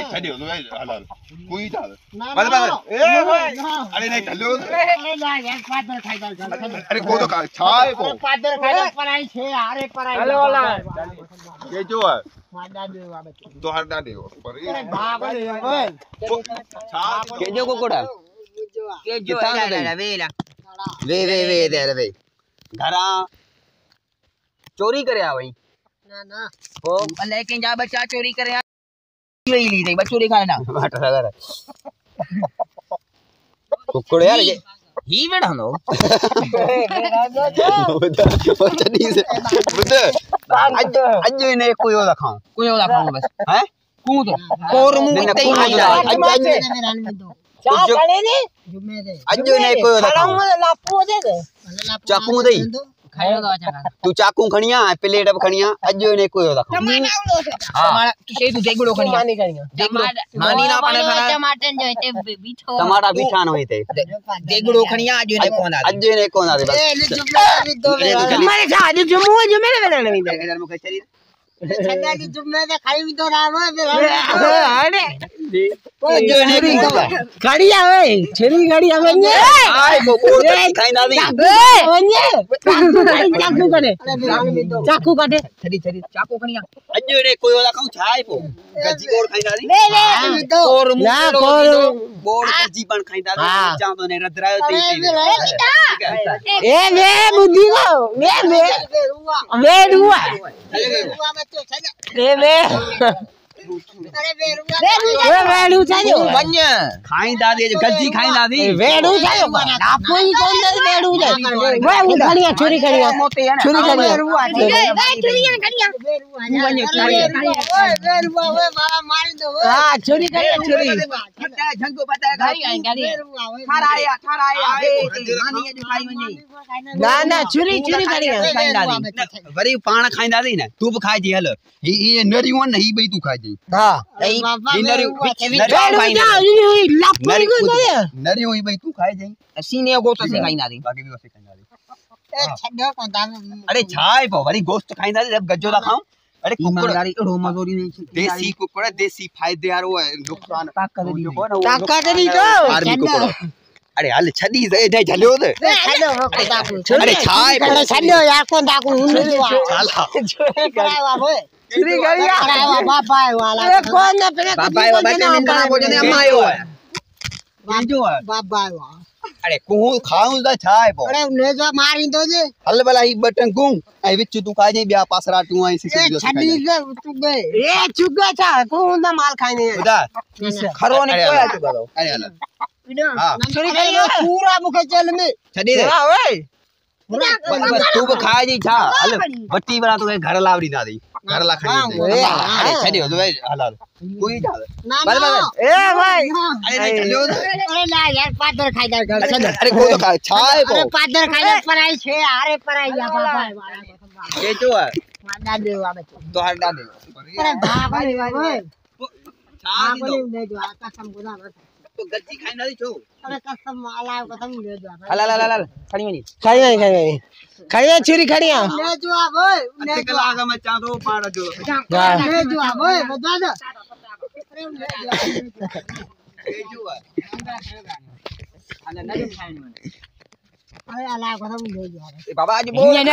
छड़ियो तो हलाल कोई था बस अरे नहीं चलो अरे ला यार पादर खाई दल अरे को तो छाए को पादर खाई दल पराई छे अरे पराई हेलो वाला ये जो है माडा दे बाबा तो हरदा दे पर अरे बाप रे ओए छा के जो कोड़ा के जो है वेला वे दे वे घरा चोरी करे आ भाई ना ना ओ लेकिन जा बच्चा चोरी करे आ ली दे बच्चो दिखा ना बाट लगा कुकड़ यार ये ही बेड़ा नो चली से बुद्ध आज ने कोई और खाऊं बस हैं कू तो कोर मुंह ते ही चा गले ने जुमे दे आज ने कोई और खाऊं लापो दे चाकू दे खायो तो अच्छा तू चाकू खणिया प्लेट अब खणिया आज ने कोई और खाऊं टमाटर तू से तू देगड़ो खणिया मानी खणिया मानी ना पाने खणा टमाटर जो ते बीठो टमाटर बीठा न होते देगड़ो खणिया आज ने कोना दे बस ए जुमे दो हमारे साथ जुमे ने वेला नहीं दे इधर मुके शरीर छन्ना की जुमे दे खाई भी तो राम अरे जो ने गाड़िया ओए छेली गाड़िया बने आय वो खाई ना दी बने चाकू काटे चाकू काटे छरी चाकू खणिया आज ने कोई वाला खाऊं छाए को गज्जी कोड़ खाई ना दी ले कोर ना बोड़ गज्जी बन खाई ना दी चां तो ने रदरायो ते ए वे बुद्धि को वे रुआ वे वेड़ू चाहिए बन्य खाई दादी गज्जी खाई दादी वेड़ू चाहिए आपको ही कौन दे वेड़ू चाहिए वो खड़िया छुरी खड़िया छुरी खड़िया छुरी खड़िया ओए बाबा मार दो हां छुरी खड़िया छुरी झंगो पता है थाराया मानी जो खाई वनी ना छुरी खड़िया खाई दादी वरी पाण खाई दादी ना तू भी खाई जी हल ये नरियो न ही बई तू खाई जी हां नरियो ही बई तू खाई जी सीने गो तो से खाई दादी बाकी भी वसे खाई दादी ए छड्डो को दाम अरे छाए पो वरी गोश्त खाई दादी जब गज्जो दा खाऊं अरे कुकड़ी रोमा जोरी नहीं देसी कुकड़ देसी फायदे यार वो नुकसान ताकत नहीं तो आर्मी कुकड़ अरे हाल छडी दे झलियो दे छड्डो अरे छाए छड्डो यार को दाकू चला करावा होए श्री गड़िया करावा बाबा वाला ए कौन ने पे बाबा ने अम्मा बोले अम्मा आयो है जो है बाबा अरे कू खाऊं दा छाए पो अरे ने जो मारी दो जे हल भला ही बटन गू ए विच तू खा जे ब्या पासरा तू आई से छडी दे चुगे ए चुगे छा कौन दा माल खाने बुदा खरो ने कोया तू बताओ अरे हल हां छुरी खाई पूरा मुखे चल में छडी दे हां ओए तू भी खा जी छा हल बट्टी वाला तो घर लावरी दादी घर ला खाई अरे छडी हो भाई हलाल कोई जा बस ए भाई अरे नहीं चलो अरे ला यार पादर खाई दल घर चल अरे को तो छाए को अरे पादर खाई दल पराई छे अरे पराई या बाबा ये जो है माडा दे बाबा तो हरदा दे अरे बाबा रे ओए छा दे दो कसम खुदा तो गच्ची खाई ना दी छो अरे कसम अल्लाह कसम ले दो हल खड़ी नहीं खाई छुरी खड़िया ले जो आप ओए अच्छे कलागा में चा दो पाड़ जो ले जो आप ओए बता दो ये जो है अल्लाह नहीं खाने में अरे अल्लाह कसम ले दो बाबा आज बोल ये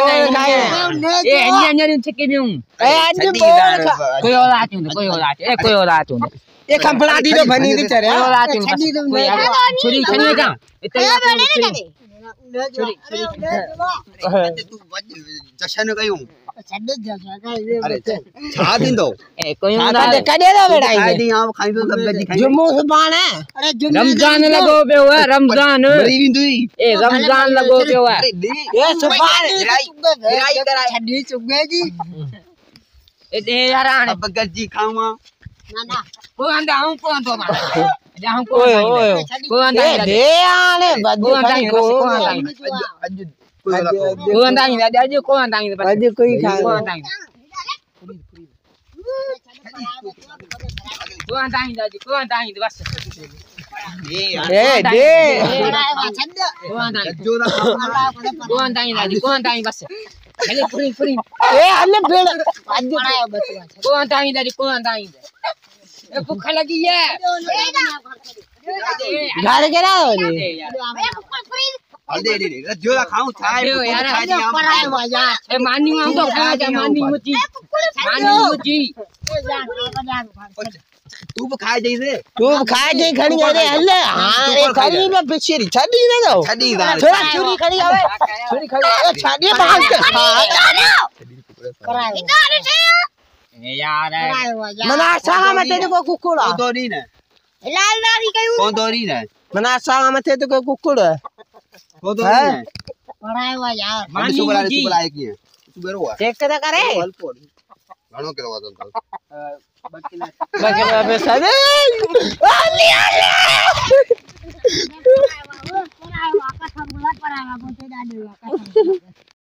अन्य छके में ए आज बोल कोई और आते ये कंपड़ा दी तो बनी थी चरे कोई और आते छुरी खनी जा इतने छुरी तू जशन गयो अरे छा दिन दो ए कोई ना कदे दो बेटा खाई दी आप खाई दो सब गजी खाई जुम्मो सुबान है अरे रमजान लगो पे हुआ रमजान बड़ी दुई ए रमजान लगो पे हुआ ये सुबान गिराई करा छड़ी चुगेगी ए यार अब गजी खावा ना को अंदा हूं को तो मार जाऊं को को अंदा दे आले बदू खाई को अंदा ही आज को अंदा ही आज कोई खा को अंदा ही को अंदा ही बस ए दे को अंदा ही बस हेले पुरी ए हल्ले बेड़ आज को अंदा ही भूख लगी है घर के ना हो रे दे जो खाऊं छाए यार ए मानी हम तो खा जा मानी मुची तू खाए जैसे तू खाए जे खड़ी अरे हल्ले हां ए खड़ी में बिछरी छडी ना दो छडी दाल थोड़ा छुरी खड़ी आवे छुरी खड़ी आवे छडी भाग के कराए ए यार मना सागा में तेरे को कुकुड़ा तो नहीं ना लाल नारी कयू कौन तो नहीं ना मना सागा में तेरे को कुकुड़ा वो तो नहीं ना कराए यार मानी सुबह की है सुबह रो चेक करे घणो के रवा तो बकला पैसा दे आ ले